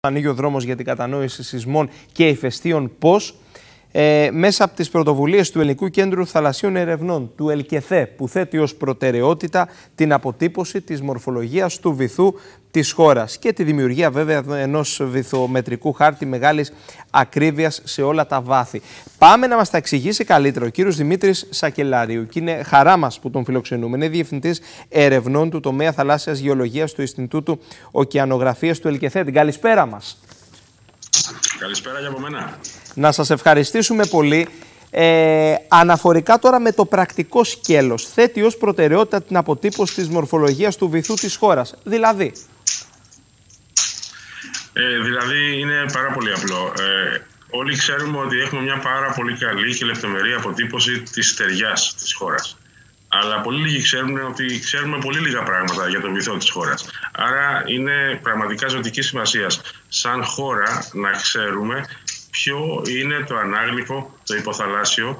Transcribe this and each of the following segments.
ανοίγει ο δρόμος για την κατανόηση σεισμών και ηφαιστείων πώς. Μέσα από τις πρωτοβουλίες του Ελληνικού Κέντρου Θαλασσίων Ερευνών, του ΕΛΚΕΘΕ, που θέτει ως προτεραιότητα την αποτύπωση της μορφολογίας του βυθού της χώρας και τη δημιουργία βέβαια ενός βυθομετρικού χάρτη μεγάλης ακρίβειας σε όλα τα βάθη. Πάμε να μας τα εξηγήσει καλύτερα ο κύριος Δημήτρης Σακελάριου, και είναι χαρά μας που τον φιλοξενούμε. Είναι διευθυντής ερευνών του τομέα θαλάσσιας γεωλογίας του Ινστιτούτου Ωκεανογραφίας του ΕΛΚΕΘΕ. Την καλησπέρα μας. Καλησπέρα για από μένα. Να σας ευχαριστήσουμε πολύ. Αναφορικά τώρα με το πρακτικό σκέλος, θέτει ως προτεραιότητα την αποτύπωση της μορφολογίας του βυθού της χώρας. Δηλαδή είναι πάρα πολύ απλό. Όλοι ξέρουμε ότι έχουμε μια πάρα πολύ καλή και λεπτομερή αποτύπωση της στεριάς της χώρας. Αλλά πολύ λίγοι ξέρουν ότι ξέρουμε πολύ λίγα πράγματα για τον βυθό της χώρας. Άρα είναι πραγματικά ζωτική σημασία σαν χώρα να ξέρουμε ποιο είναι το ανάγλυφο, το υποθαλάσσιο,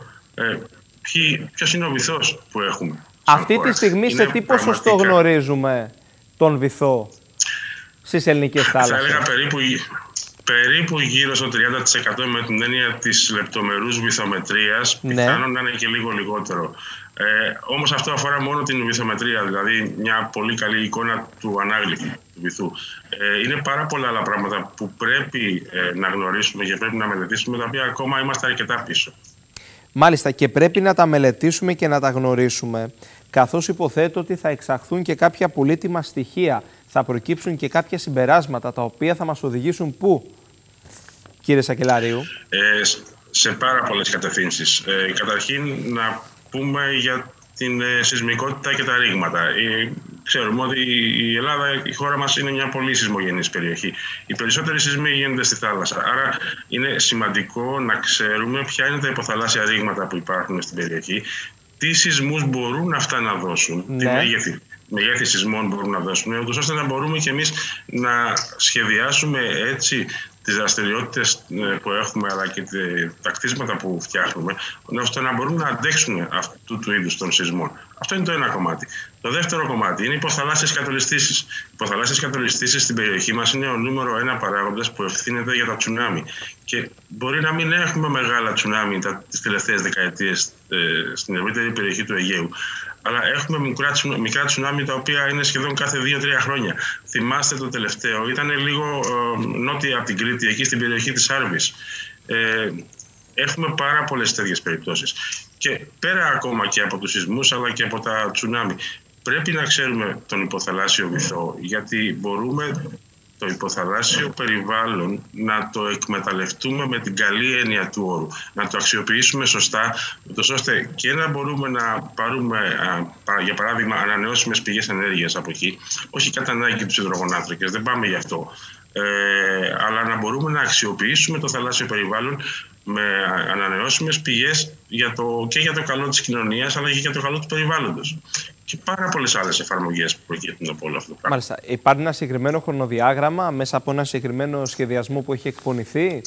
ποιος είναι ο βυθός που έχουμε. Αυτή τη στιγμή σε τι ποσοστό γνωρίζουμε τον βυθό στις ελληνικές θάλασσες? Θα έλεγα περίπου γύρω στο 30% με την έννοια της λεπτομερούς βυθομετρίας, πιθανόν να είναι και λίγο λιγότερο. Όμως αυτό αφορά μόνο την βυθομετρία, δηλαδή μια πολύ καλή εικόνα του ανάγλυφου του βυθού. Είναι πάρα πολλά άλλα πράγματα που πρέπει να γνωρίσουμε και πρέπει να μελετήσουμε, τα οποία ακόμα είμαστε αρκετά πίσω. Μάλιστα, και πρέπει να τα μελετήσουμε και να τα γνωρίσουμε, καθώς υποθέτω ότι θα εξαχθούν και κάποια πολύτιμα στοιχεία, θα προκύψουν και κάποια συμπεράσματα τα οποία θα μας οδηγήσουν πού, κύριε Σακελάριου? Σε πάρα πολλές κατευθύνσεις. Καταρχήν να πούμε για την σεισμικότητα και τα ρήγματα. Ξέρουμε ότι η Ελλάδα, η χώρα μας, είναι μια πολύ σεισμογενής περιοχή. Οι περισσότεροι σεισμοί γίνονται στη θάλασσα. Άρα είναι σημαντικό να ξέρουμε ποια είναι τα υποθαλάσσια ρήγματα που υπάρχουν στην περιοχή, τι σεισμούς μπορούν αυτά να δώσουν, τι μεγέθη σεισμών μπορούν να δώσουν, ούτως ώστε να μπορούμε και εμείς να σχεδιάσουμε έτσι τις δραστηριότητες που έχουμε, αλλά και τα κτίσματα που φτιάχνουμε, ώστε να μπορούν να αντέξουν αυτού του είδους των σεισμών. Αυτό είναι το ένα κομμάτι. Το δεύτερο κομμάτι είναι οι υποθαλάσσιες κατολιστήσεις. Οι υποθαλάσσιες κατολιστήσεις στην περιοχή μας είναι ο νούμερο ένα παράγοντας που ευθύνεται για τα τσουνάμι. Και μπορεί να μην έχουμε μεγάλα τσουνάμι τις τελευταίες δεκαετίες στην ευρύτερη περιοχή του Αιγαίου. Αλλά έχουμε μικρά τσουνάμι τα οποία είναι σχεδόν κάθε 2-3 χρόνια. Θυμάστε το τελευταίο, ήταν λίγο νότια από την Κρήτη, εκεί στην περιοχή της Άρβης. Έχουμε πάρα πολλές τέτοιες περιπτώσεις. Και πέρα ακόμα και από τους σεισμούς, αλλά και από τα τσουνάμι, πρέπει να ξέρουμε τον υποθαλάσσιο βυθό, γιατί μπορούμε το υποθαλάσσιο περιβάλλον να το εκμεταλλευτούμε με την καλή έννοια του όρου, να το αξιοποιήσουμε σωστά, ώστε και να μπορούμε να πάρουμε, για παράδειγμα, ανανεώσιμες πηγές ενέργειας από εκεί, όχι κατά ανάγκη τους υδρογονάνθρακες, δεν πάμε γι' αυτό, αλλά να μπορούμε να αξιοποιήσουμε το θαλάσσιο περιβάλλον με ανανεώσιμες πηγές και για το καλό της κοινωνίας, αλλά και για το καλό του περιβάλλοντος. Και πάρα πολλές άλλες εφαρμογές που προκύπτουν από όλο αυτό το πράγμα. Μάλιστα. Υπάρχει ένα συγκεκριμένο χρονοδιάγραμμα μέσα από ένα συγκεκριμένο σχεδιασμό που έχει εκπονηθεί?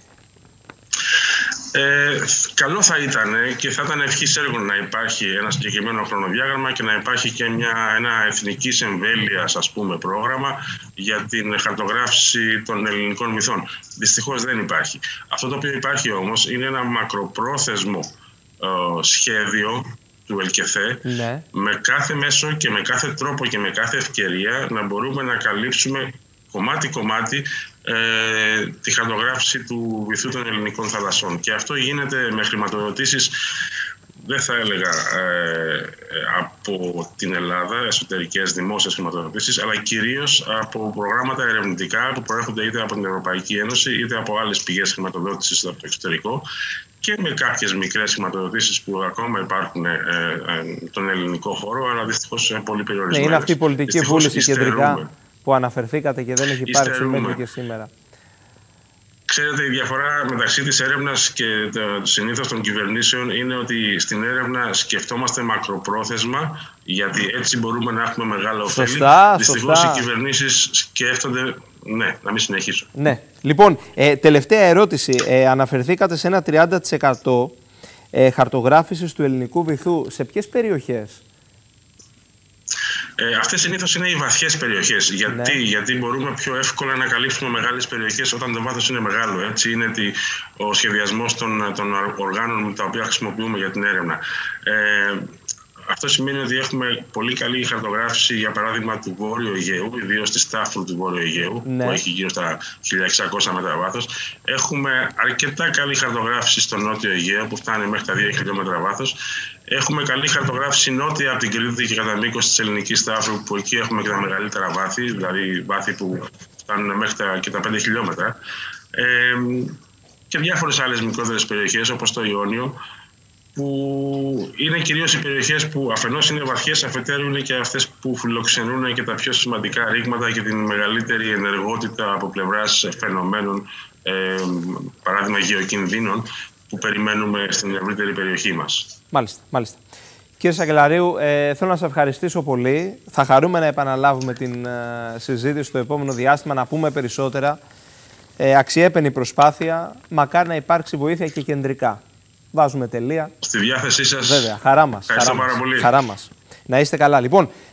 Καλό θα ήταν και θα ήταν ευχής έργων να υπάρχει ένα συγκεκριμένο χρονοδιάγραμμα και να υπάρχει και ένα εθνικής εμβέλειας, ας πούμε, πρόγραμμα για την χαρτογράφηση των ελληνικών βυθών. Δυστυχώς δεν υπάρχει. Αυτό το οποίο υπάρχει όμως είναι ένα μακροπρόθεσμο σχέδιο του ΕΛΚΕΘΕ, με κάθε μέσο και με κάθε τρόπο και με κάθε ευκαιρία να μπορούμε να καλύψουμε κομμάτι-κομμάτι τη χαρτογράφηση του βυθού των ελληνικών θαλασσών. Και αυτό γίνεται με χρηματοδοτήσεις, δεν θα έλεγα από την Ελλάδα, εσωτερικές δημόσιες χρηματοδοτήσεις, αλλά κυρίως από προγράμματα ερευνητικά που προέρχονται είτε από την Ευρωπαϊκή Ένωση είτε από άλλες πηγές χρηματοδότησης από το εξωτερικό, και με κάποιες μικρές χρηματοδοτήσεις που ακόμα υπάρχουν στον ελληνικό χώρο, αλλά δυστυχώς πολύ περιορισμένες. Είναι αυτή η πολιτική βούληση κεντρικά που αναφερθήκατε και δεν έχει υπάρξει μέχρι και σήμερα. Ξέρετε, η διαφορά μεταξύ της έρευνας και συνήθως των κυβερνήσεων είναι ότι στην έρευνα σκεφτόμαστε μακροπρόθεσμα, γιατί έτσι μπορούμε να έχουμε μεγάλα ωφέλη. Δυστυχώς οι κυβερνήσεις σκέφτονται... Ναι, να μην συνεχίσω. Ναι. Λοιπόν, τελευταία ερώτηση. Αναφερθήκατε σε ένα 30% χαρτογράφησης του ελληνικού βυθού. Σε ποιες περιοχές? Αυτές συνήθως είναι οι βαθιές περιοχές. Γιατί μπορούμε πιο εύκολα να καλύψουμε μεγάλες περιοχές όταν το βάθος είναι μεγάλο. Έτσι είναι ο σχεδιασμός των οργάνων τα οποία χρησιμοποιούμε για την έρευνα. Αυτό σημαίνει ότι έχουμε πολύ καλή χαρτογράφηση, για παράδειγμα, του Βόρειου Αιγαίου, ιδίως τη Στάφρου του Βόρειου Αιγαίου, που έχει γύρω στα 1600 μέτρα βάθος. Έχουμε αρκετά καλή χαρτογράφηση στο Νότιο Αιγαίο, που φτάνει μέχρι τα 2 χιλιόμετρα βάθος. Έχουμε καλή χαρτογράφηση νότια από την Κρήτη και κατά μήκος της Ελληνικής Στάφρου, που εκεί έχουμε και τα μεγαλύτερα βάθη, δηλαδή βάθη που φτάνουν μέχρι και τα 5 χιλιόμετρα. Και διάφορες άλλες μικρότερες περιοχές, όπως το Ιόνιο, που είναι κυρίως οι περιοχές που αφενός είναι βαθιές, αφετέρου είναι και αυτές που φιλοξενούν και τα πιο σημαντικά ρήγματα και την μεγαλύτερη ενεργότητα από πλευράς φαινομένων, παράδειγμα γεωκινδύνων, που περιμένουμε στην ευρύτερη περιοχή μας. Μάλιστα. Κύριε Σακελαρίου, θέλω να σας ευχαριστήσω πολύ. Θα χαρούμε να επαναλάβουμε την συζήτηση στο επόμενο διάστημα, να πούμε περισσότερα. Αξιέπαινη προσπάθεια, μακάρι να υπάρξει βοήθεια και κεντρικά. Βάζουμε τελεία. Στη διάθεσή σας. Βέβαια, χαρά μας. Ευχαριστώ πάρα πολύ. Χαρά μας. Να είστε καλά. Λοιπόν,